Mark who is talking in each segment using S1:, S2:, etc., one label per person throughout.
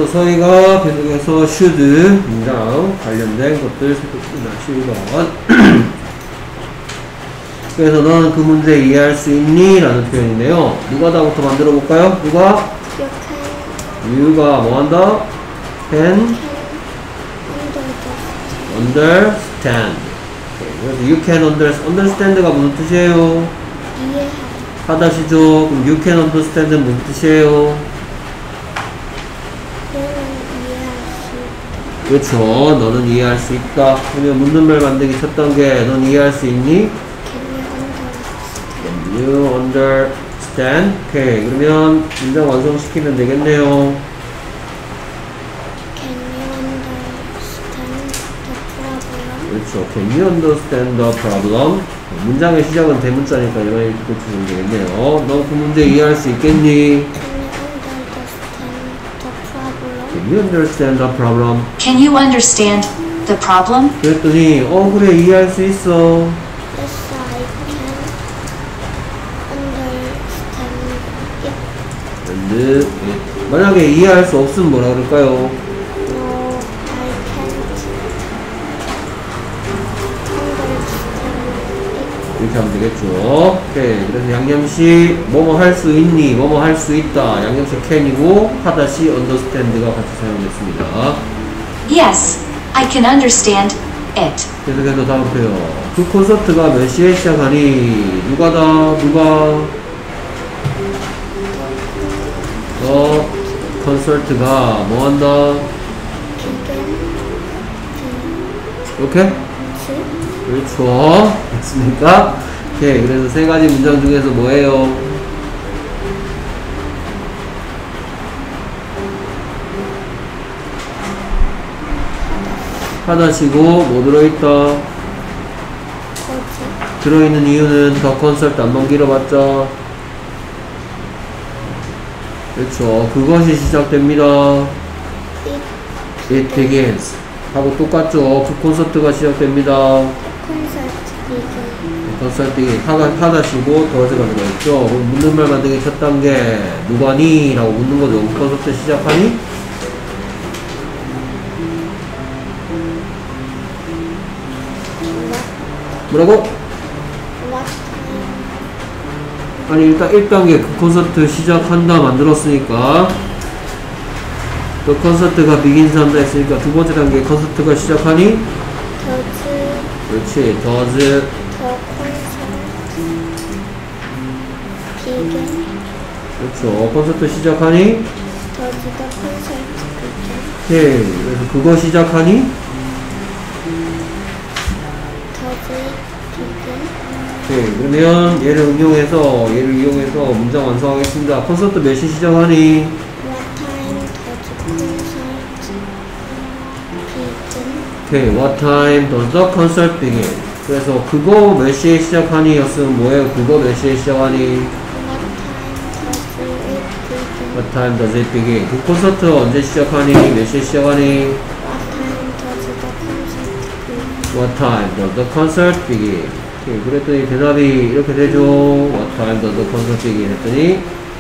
S1: 그래서 저희가 계속해서 should 문장 관련된 것들 살펴보겠습니다. 10번. 그래서 너는 그 문제 이해할 수 있니? 라는 표현인데요. 누가 다부터 만들어 볼까요? 누가? you가 뭐 한다? can understand. 그래서 you can understand가 무슨 뜻이에요? 하다시죠. 그럼 you can understand는 무슨 뜻이에요? 그렇죠. 너는 이해할 수 있다. 그러면 묻는 말 만들기 첫 단계. 넌 이해할 수 있니? Can you understand? 오케이. 그러면 문장 완성시키면 되겠네요. 그렇죠. Can you understand the problem? 문장의 시작은 대문자니까 이렇게 고치면 되겠네요. 너 그 문제 이해할 수 있겠니? Can you understand the problem?
S2: Can you understand the problem?
S1: 그랬더니 그래 이해할 수 있어.
S3: Yes, I can understand it.
S1: 근데 만약에 이해할 수 없으면 뭐라 그럴까요?
S3: No, I can't understand it.
S1: 이렇게 하면 되겠죠. 오케이. 그래서 양념시 뭐뭐 할 수 있니? 뭐뭐 할 수 있다. 양념시 can이고 하다시 understand가 같이 사용됐습니다.
S2: Yes, I can understand it.
S1: 계속해서 다음 표현. 그 콘서트가 몇 시에 시작하니? 누가다? 누가? 콘서트가 뭐 한다? 이렇게? 그렇죠. 됐습니까? 오케이. 그래서 세 가지 문장 중에서 뭐예요? 하다시고 뭐 들어있다? 들어있는 이유는 더 콘서트 안만 길어봤자 그렇죠. 그것이 시작됩니다. It begins 하고 똑같죠. 그 콘서트가 시작됩니다. 콘서트 하다시고 더즈가 들어있죠. 묻는 말 만들기 첫 단계 누가니? 라고 묻는 거죠. 그 콘서트 시작하니? 뭐라고? 아니 일단 1단계 그 콘서트 시작한다 만들었으니까 그 콘서트가 begins 한다 했으니까 두 번째 단계 콘서트가 시작하니? 그렇지. does 그렇죠. 콘서트 시작하니? 오케이. 그래서 그거 시작하니? 오케이. 그러면 얘를 이용해서 문장 완성하겠습니다. 콘서트 몇 시 시작하니? 오케이. What time does the concert begin? 그래서 그거 몇 시에 시작하니? 였으면 뭐예요? 그거 몇 시에 시작하니? What time does it begin? 그 콘서트 언제 시작하니? 몇 시에 시작하니? What time does the concert begin? 오케이, 그랬더니 대답이 이렇게 되죠. What time does the concert begin? 했더니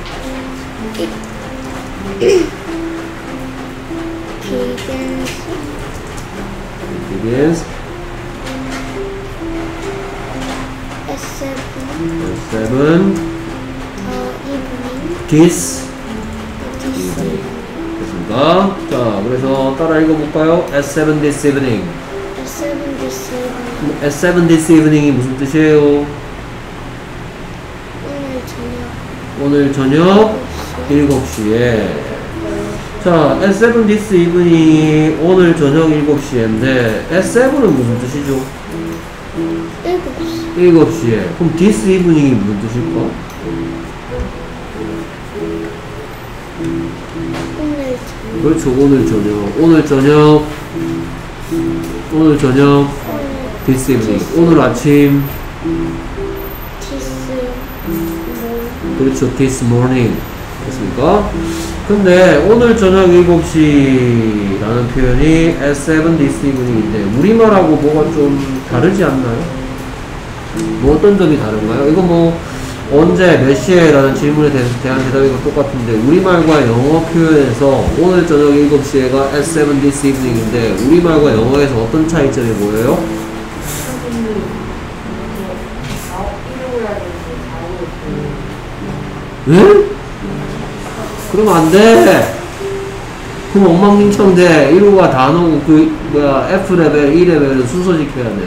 S1: begins at 7 this 됐습니다. 자, 그래서 따라 읽어볼까요? At 7 this evening. at 7 this evening이 무슨 뜻이에요? 오늘 저녁 7시에. 자, at 7 this evening이 오늘 저녁 7시인데 at 7은 무슨 뜻이죠? 7시에. 그럼 this evening이 무슨 뜻일까? 그렇죠. 오늘 저녁 this evening. 오늘 아침. 그렇죠. this morning. 됐습니까? 근데 오늘 저녁 7시라는 표현이 at 7 this evening인데 우리말하고 뭐가 좀 다르지 않나요? 뭐 어떤 점이 다른가요? 이거 뭐 언제 몇 시에 라는 질문에 대한 대답이가 똑같은데 우리말과 영어 표현에서 오늘 저녁 7시에가 at 7 this evening인데 우리말과 영어에서 어떤 차이점이 보여요? 응? 그러면 안 돼. 그럼 엉망진창 돼. 1호가 다 나오고 그 뭐야 F레벨, E레벨은 순서 지켜야 돼.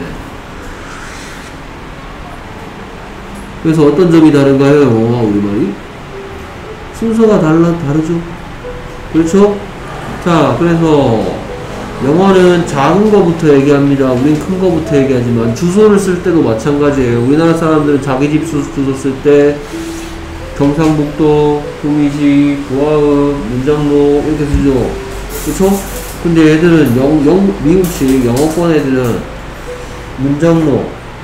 S1: 그래서 어떤 점이 다른가요? 영어와 우리말이? 순서가 다르죠? 그렇죠? 자, 그래서 영어는 작은 거부터 얘기합니다. 우린 큰 거부터 얘기하지만 주소를 쓸 때도 마찬가지예요. 우리나라 사람들은 자기 집 주소 쓸 때 경상북도, 구미시, 보아읍, 문장로 이렇게 쓰죠. 그쵸? 근데 얘들은 미국식 영어권 애들은 문장로,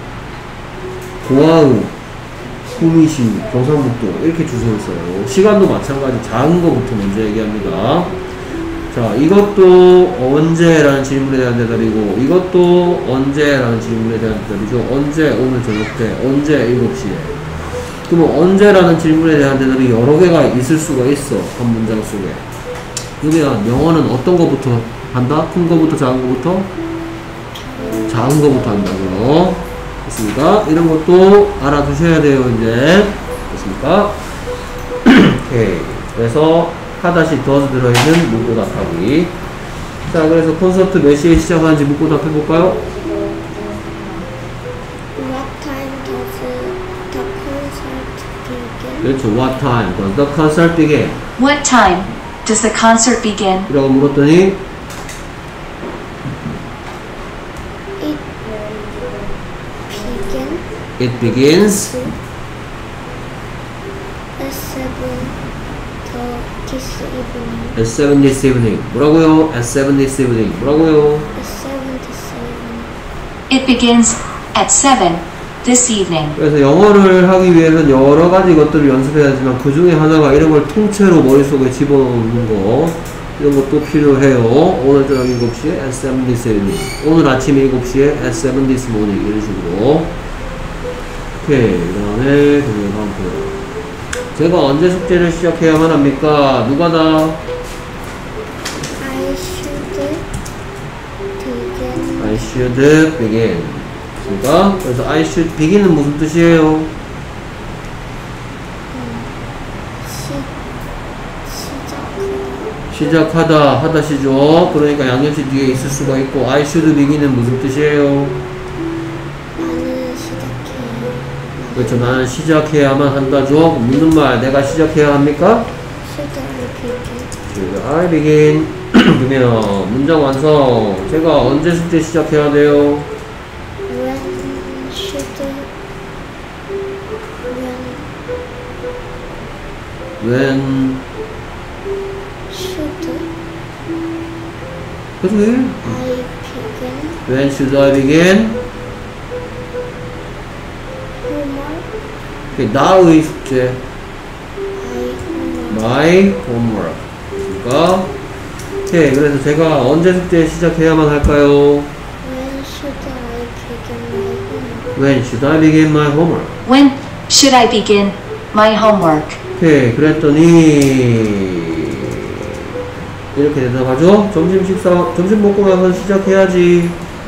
S1: 보아읍, 구미시, 경상북도 이렇게 주소를 써요. 시간도 마찬가지 작은 거부터 먼저 얘기합니다. 자, 이것도 언제라는 질문에 대한 대답이고 이것도 언제라는 질문에 대한 대답이죠. 언제? 오늘 저녁 때. 언제? 7시에. 그러면 언제라는 질문에 대한 대답이 여러 개가 있을 수가 있어. 한 문장 속에. 그러면 영어는 어떤 거부터 한다? 큰 거부터 작은 거부터? 작은 거부터 한다고요. 됐습니까? 이런 것도 알아두셔야 돼요, 이제. 됐습니까? 오케이. 그래서 하다시 does 들어있는 묻고 답하기. 자, 그래서 콘서트 몇 시에 시작하는지 묻고 답해볼까요? 그렇죠. What time does the concert begin?
S2: What time does the concert begin?
S1: 이라고 물었더니 It begins at 7 this evening. 뭐라고요? At 7 this evening. 뭐라고요?
S2: It begins at 7 this evening.
S1: 그래서 영어를 하기 위해서는 여러 가지 것들을 연습해야 하지만 그 중에 하나가 이런 걸 통째로 머릿속에 집어넣는 거 이런 것도 필요해요. 오늘 저녁 7시에 at 7 this evening. 오늘 아침 7시에 at 7 this morning. 이런 식으로. 오케이. 그 다음에 다음 표. 제가 언제 숙제를 시작해야만 합니까? 누가 다? I should begin. 그러니까 그래서 I should begin은 무슨 뜻이에요? 시작하다, 하다시죠. 그러니까 양념시 뒤에 있을 수가 있고 I should begin은 무슨 뜻이에요? 그렇죠. 나는 시작해야만 한다죠. 묻는 말 내가 시작해야 합니까? I begin. 그러면 문장 완성. 제가 언제 숙제 시작해야 돼요? When 그래. When should I begin? 나의 숙제. My homework. 그러니까 오케이. 그래서 제가 언제 숙제 시작해야만 할까요? When should I begin my homework?
S2: When should I begin my homework?
S1: 오케이. 그랬더니 이렇게 대답하죠. 점심 먹고 나서 시작해야지.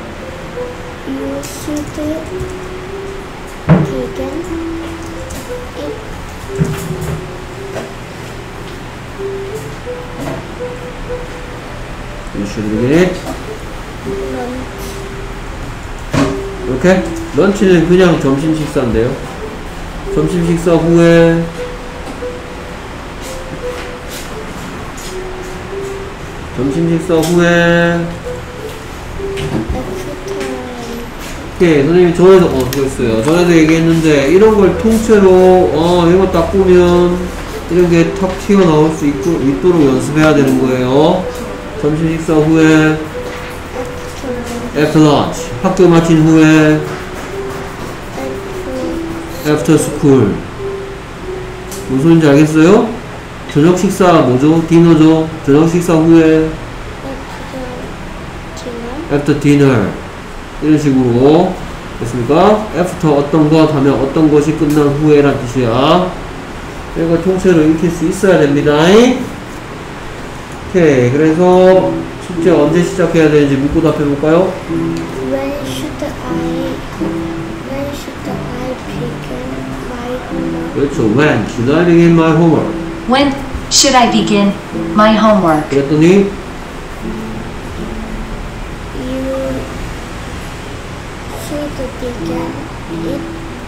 S1: You should begin it. 이렇게 런치는 그냥 점심 식사인데요. 점심 식사 후에 오케이. 선생님이 전에도 그랬어요. 전에도 얘기했는데 이런 걸 통째로 이거 딱 보면 이런 게 탁 튀어나올 수 있도록 연습해야 되는 거예요. 점심 식사 후에 after lunch 학교 마친 후에 after school 무슨 소리인지 알겠어요? 저녁 식사 뭐죠? 디너죠? 저녁 식사 후에 after dinner 이런 식으로 됐습니까? after 어떤 것 하면 어떤 것이 끝난 후에란 뜻이야. 이거 통째로 익힐 수 있어야 됩니다. 오케이. 그래서 숙제 언제 시작해야 되는지 묻고 답해볼까요?
S3: When should I begin my homework?
S1: 그렇죠. When should I begin my homework?
S2: When should I begin my homework?
S1: 그랬더니
S3: You should begin it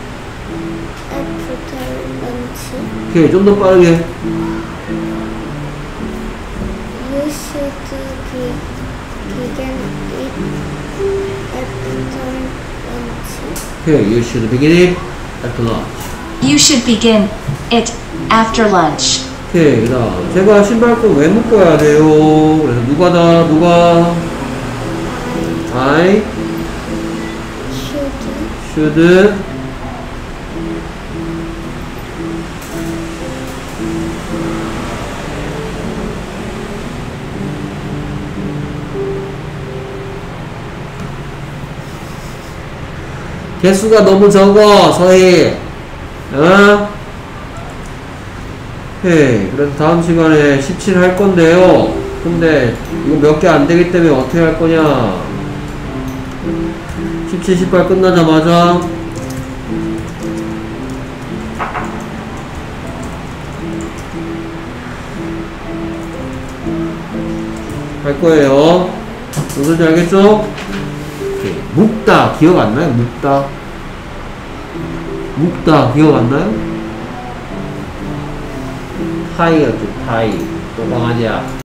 S3: after lunch.
S1: 오케이. 좀 더 빠르게.
S3: You should begin it after lunch.
S1: 오케이. You should begin it after lunch.
S2: You should begin it after lunch.
S1: 오케이. 그 다음 제가 신발끈 왜 묶어야 돼요? 그래서 누가 I should 개수가 너무 적어 서희. 오케이. 그래서 다음 시간에 17 할 건데요. 근데 이거 몇 개 안 되기 때문에 어떻게 할 거냐? 17, 18 끝나자마자 할 거예요. 무슨 소리인지 알겠죠? 오케이. 묵다 기억 안 나요? 묵다 기억 안 나요? 타이였죠. 타이 또 강아지야.